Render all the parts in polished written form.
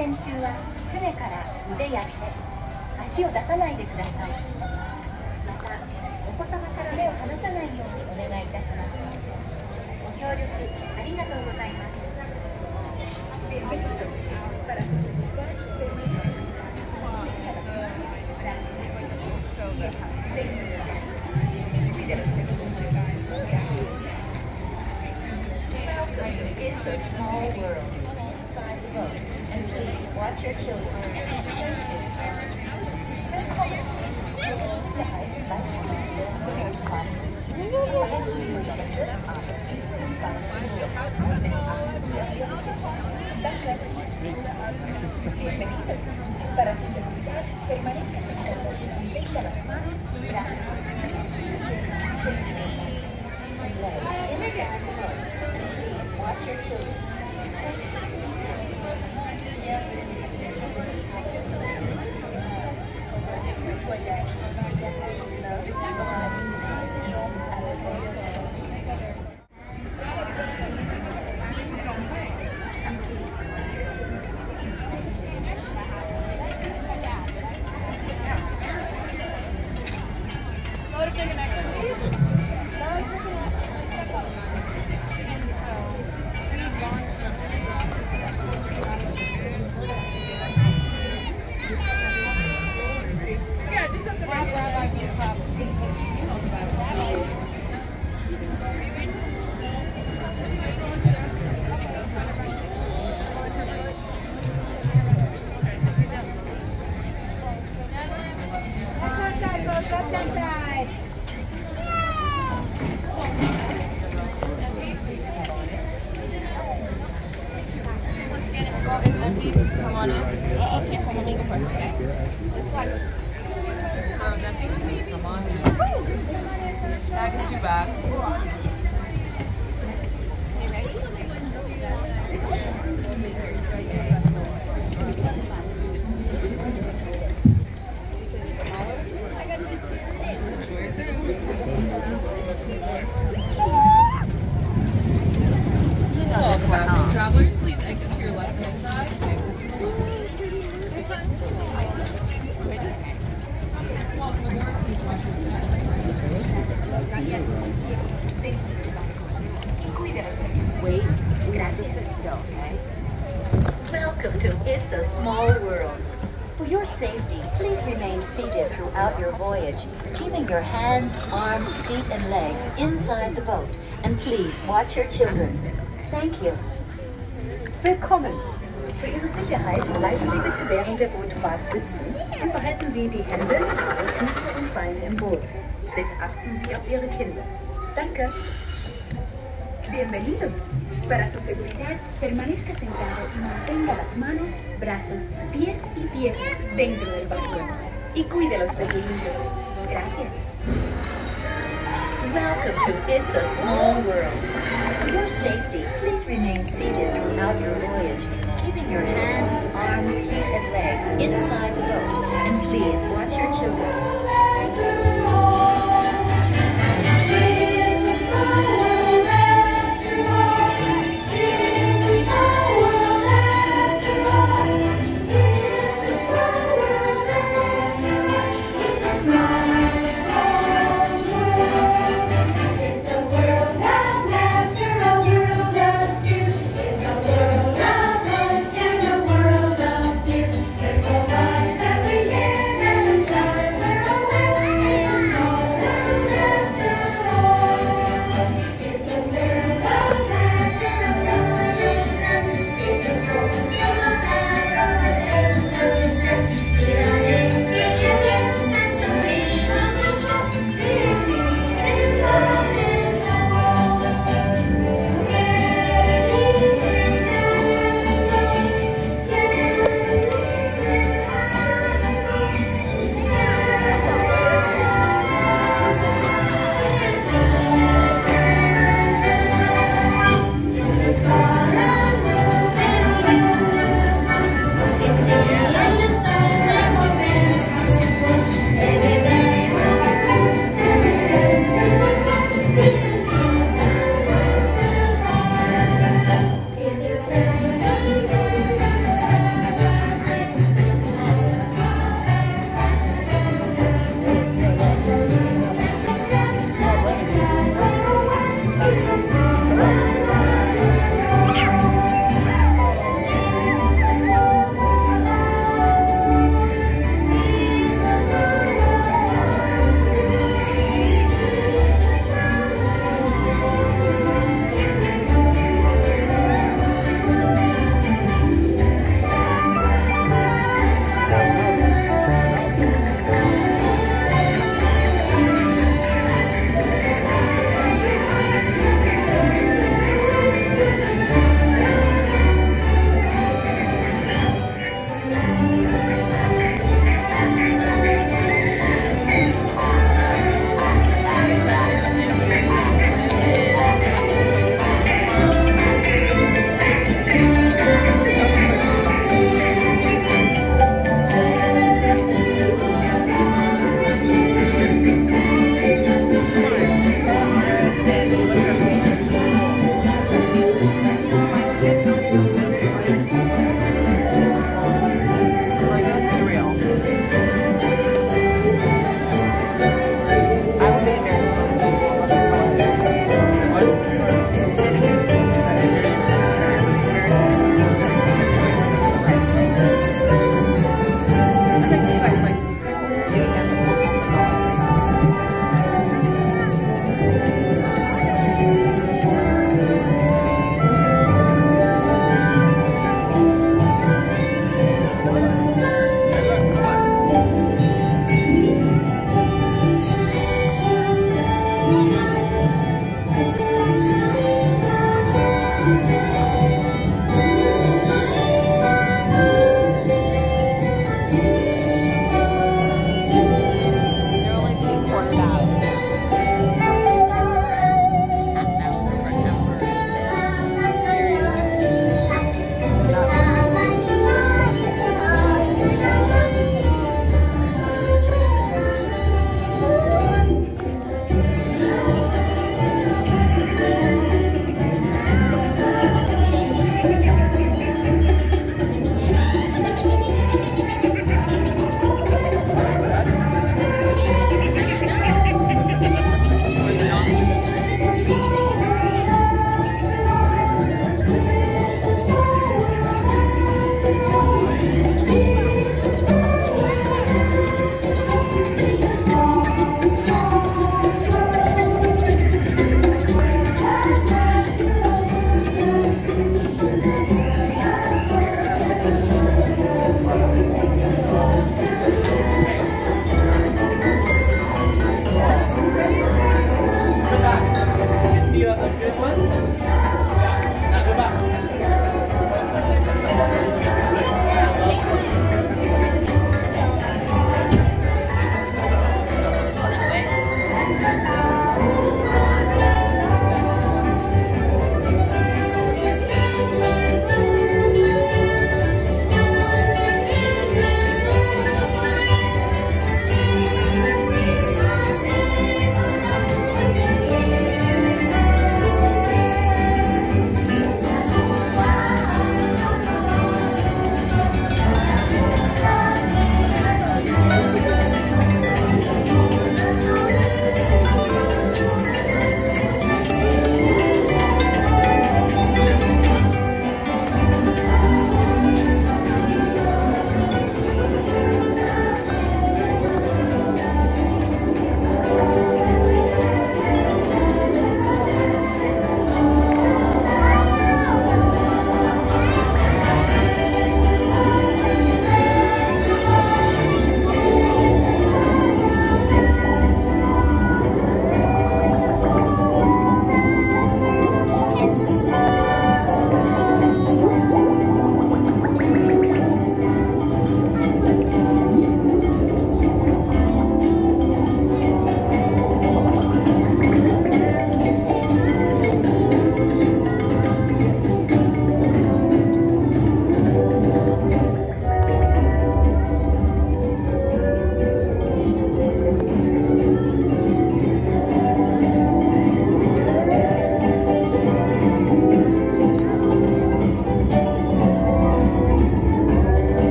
船中は船から腕や手、足を出さないでください。また、お子様から目を離さないようにお願いいたします。ご協力ありがとうございます。It's a small world inside the boat, and please watch your children. Para su seguridad, permanezca sentado y mantenga las manos, brazos. Watch your children. Come on in. Okay, come on, make it first, okay? It's like rows empty, please come on in. Tag is too bad. You ready? Travelers, please exit to your left-hand side. Wait, we have to sit still, okay? Welcome to It's a Small World. For your safety, please remain seated throughout your voyage, keeping your hands, arms, feet, and legs inside the boat. And please watch your children. Thank you. Willkommen. Für Ihre Sicherheit bleiben Sie bitte während der Bootfahrt sitzen und behalten Sie die Hände, Füße und Beine im Boot. Bitte achten Sie auf Ihre Kinder. Danke. Bienvenidos. Para su seguridad, permanezca sentado y mantenga las manos, brazos, pies y piernas dentro del barco. Y cuide los pequeñitos. Gracias. Welcome to It's a Small World. For your safety, please remain seated throughout your voyage, keeping your hands, arms, feet, and legs inside the boat. And please watch your children. There's so much that we hear and inside we're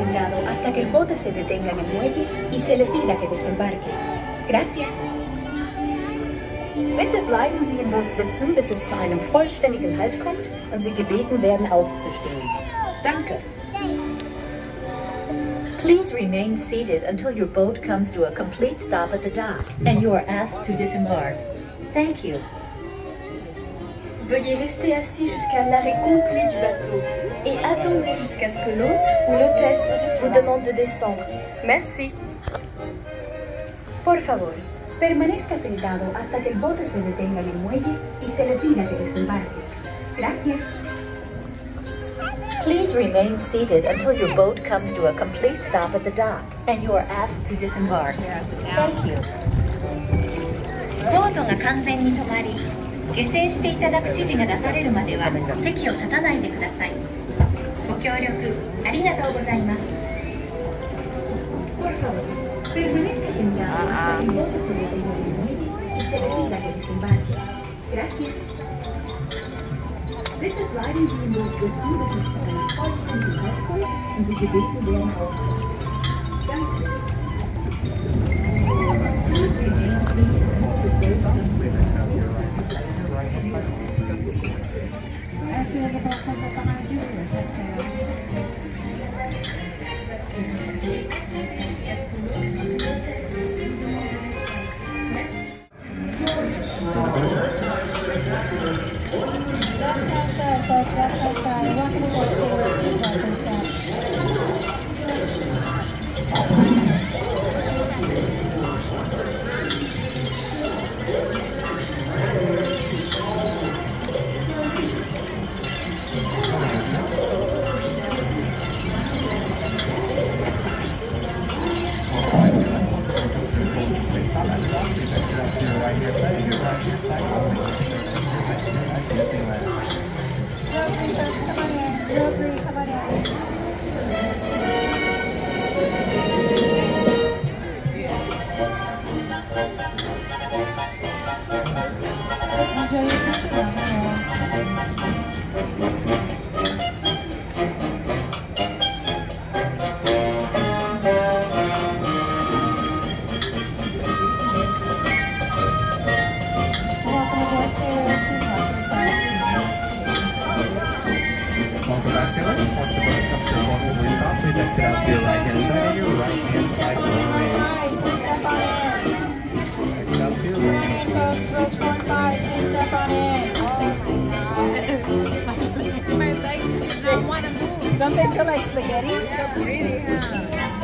sentado hasta que el bote se detenga en el muelle y se le pida que desembarque. Gracias. Bitte bleiben Sie im Boot sitzen, bis es zu einem vollständigen Halt kommt und Sie gebeten werden, aufzustehen. Danke. Please remain seated until your boat comes to a complete stop at the dock and you are asked to disembark. Thank you. Veuillez rester assis jusqu'à l'arrêt complet du bateau et attendez jusqu'à ce que l'hôte ou l'hôtesse vous demande de descendre. Merci. Por favor, permanezca sentado hasta que el bote se detenga en el muelle y se le pida que desembarque. Gracias. Please remain seated until your boat comes to a complete stop at the dock and you are asked to disembark. Thank you. ボートが完全に止まり、下船していただく指示が出されるまでは席を立たないでください。ご協力ありがとうございます。Por favor, permanezca sentado hasta que el bote se detenga en el muelle y se le pida que desembarque. Gracias. Bitte bleiben Sie im Boot sitzen, bis es zu einem vollständigen Halt kommt und Sie gebeten werden aufzustehen. Danke. As soon as the boat comes up behind you, Don't they feel like spaghetti? So pretty, huh?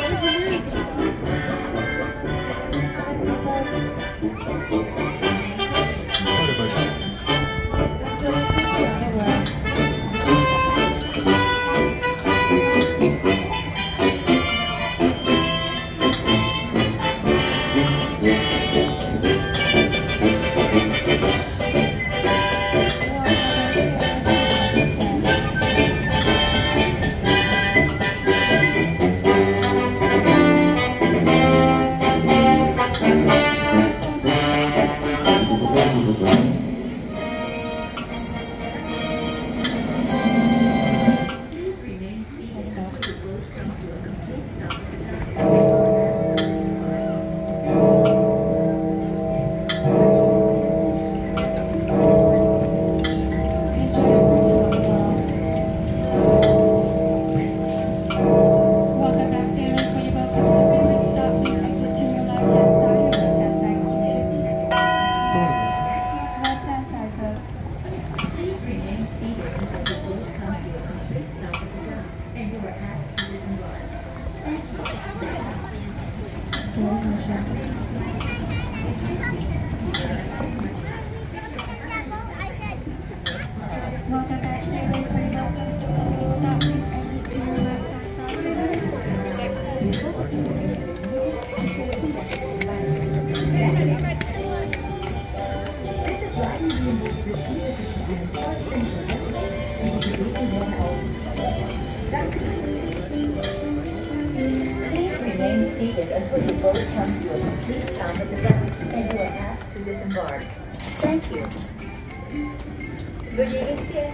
seated until the boat comes to a complete stop at the dock and you are asked to disembark. Thank you. Veuillez rester assis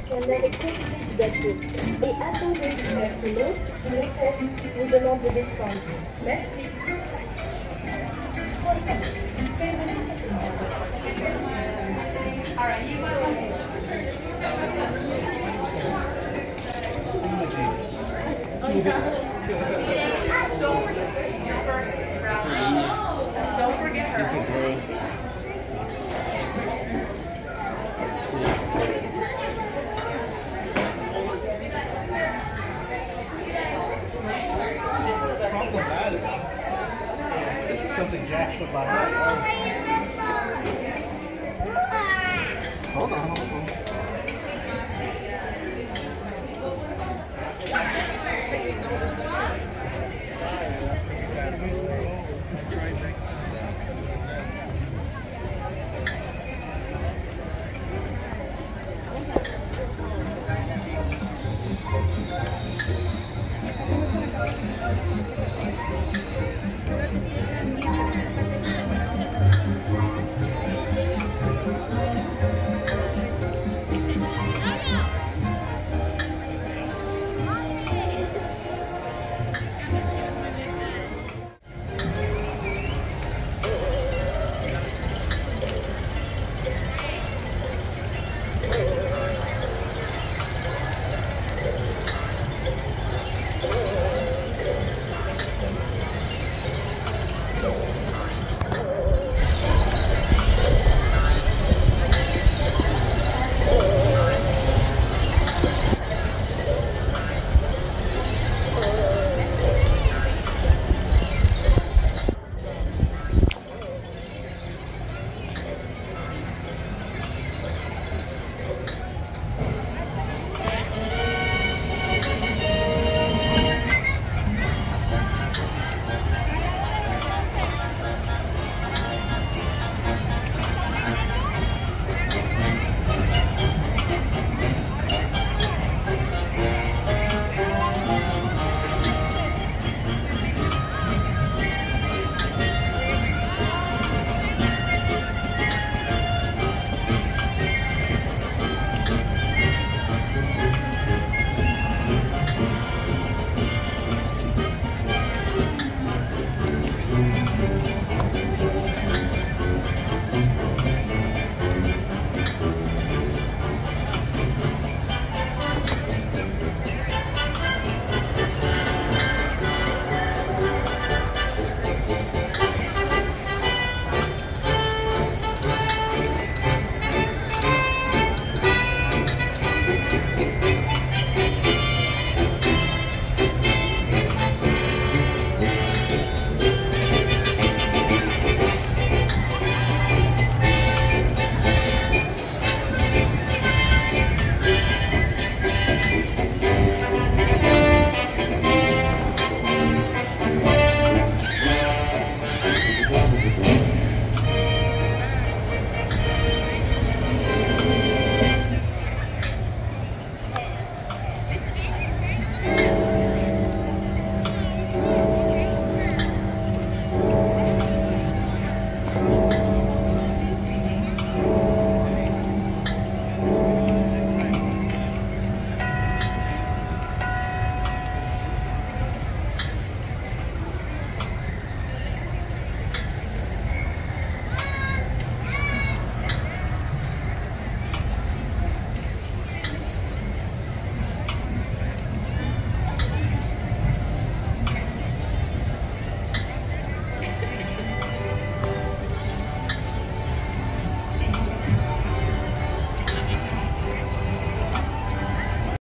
un arrêt significatif. Et attendez une heure que l'autre, une hôtesse vous demande de descendre. Merci. Don't forget her. This is something Jack would like. Hold on.